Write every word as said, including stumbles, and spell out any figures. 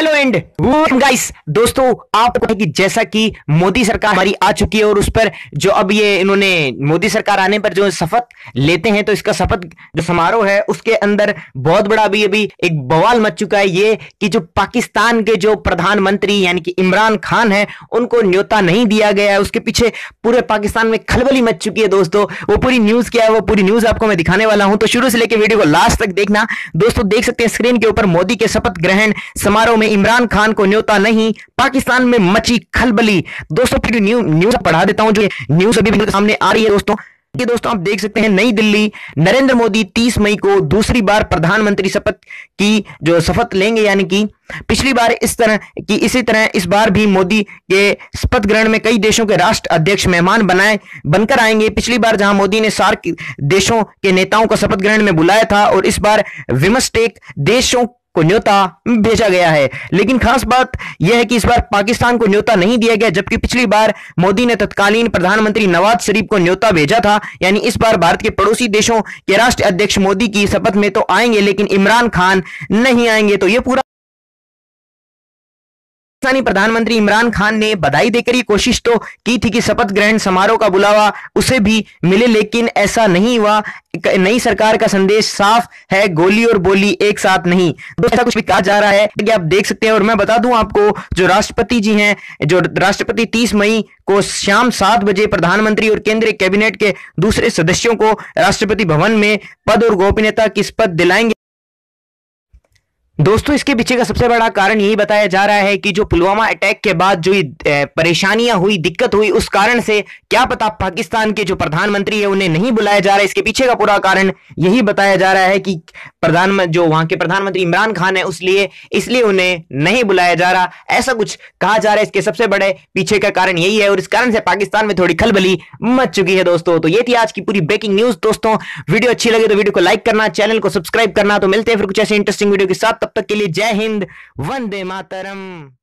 Hello and guys, दोस्तों आपको कि जैसा कि मोदी सरकार हमारी आ चुकी है और उस पर जो अब ये इन्होंने मोदी सरकार आने पर जो शपथ लेते हैं, तो इसका शपथ जो समारोह है उसके अंदर बहुत बड़ा अभी अभी एक बवाल मच चुका है। ये कि जो पाकिस्तान के जो प्रधानमंत्री यानी कि इमरान खान है उनको न्योता नहीं दिया गया है। उसके पीछे पूरे पाकिस्तान में खलबली मच चुकी है। दोस्तों वो पूरी न्यूज क्या है, वो पूरी न्यूज आपको मैं दिखाने वाला हूं, तो शुरू से लेकर वीडियो को लास्ट तक देखना। दोस्तों देख सकते हैं स्क्रीन के ऊपर मोदी के शपथ ग्रहण समारोह में इमरान खान को न्योता नहीं, पाकिस्तान में मची खलबली। दोस्तों फिर न्यू, न्यूज पढ़ा देता हूं जो न्यूज अभी भी सामने आ रही है। दोस्तों ये दोस्तों आप देख सकते हैं, नई दिल्ली, नरेंद्र मोदी तीस मई को दूसरी बार प्रधानमंत्री शपथ की जो शपथ लेंगे, यानी कि पिछली बार इस तरह की इसी तरह इस बार भी मोदी के शपथ ग्रहण में कई देशों के राष्ट्र अध्यक्ष मेहमान बनाए बनकर आएंगे। पिछली बार जहां मोदी ने सार्क देशों के नेताओं को शपथ ग्रहण में बुलाया था और इस बार बिम्स्टेक देशों को न्योता भेजा गया है। लेकिन खास बात यह है कि इस बार पाकिस्तान को न्योता नहीं दिया गया, जबकि पिछली बार मोदी ने तत्कालीन प्रधानमंत्री नवाज शरीफ को न्योता भेजा था। यानी इस बार भारत के पड़ोसी देशों के राष्ट्र अध्यक्ष मोदी की शपथ में तो आएंगे, लेकिन इमरान खान नहीं आएंगे। तो यह पूरा पाकिस्तानी प्रधानमंत्री इमरान खान ने बधाई देकर ये कोशिश तो की थी कि शपथ ग्रहण समारोह का बुलावा उसे भी मिले, लेकिन ऐसा नहीं हुआ। नई सरकार का संदेश साफ है, गोली और बोली एक साथ नहीं। दोस्तों ऐसा कुछ भी कहा जा रहा है कि आप देख सकते हैं। और मैं बता दूं आपको, जो राष्ट्रपति जी हैं, जो राष्ट्रपति तीस मई को शाम सात बजे प्रधानमंत्री और केंद्रीय कैबिनेट के दूसरे सदस्यों को राष्ट्रपति भवन में पद और गोपनीयता की शपथ दिलाएंगे। दोस्तों इसके पीछे का सबसे बड़ा कारण यही बताया जा रहा है कि जो पुलवामा अटैक के बाद जो परेशानियां हुई, दिक्कत हुई, उस कारण से क्या पता पाकिस्तान के जो प्रधानमंत्री है उन्हें नहीं बुलाया जा रहा है। इसके पीछे का पूरा कारण यही बताया जा रहा है कि प्रधानमंत्री जो वहां के प्रधानमंत्री इमरान खान है उसलिए इसलिए उन्हें नहीं बुलाया जा रहा, ऐसा कुछ कहा जा रहा है। इसके सबसे बड़े पीछे का कारण यही है और इस कारण से पाकिस्तान में थोड़ी खलबली मच चुकी है। दोस्तों तो ये थी आज की पूरी ब्रेकिंग न्यूज। दोस्तों वीडियो अच्छी लगे तो वीडियो को लाइक करना, चैनल को सब्सक्राइब करना। तो मिलते हैं फिर कुछ ऐसे इंटरेस्टिंग वीडियो के साथ, तब तक के लिए जय हिंद, वंदे मातरम।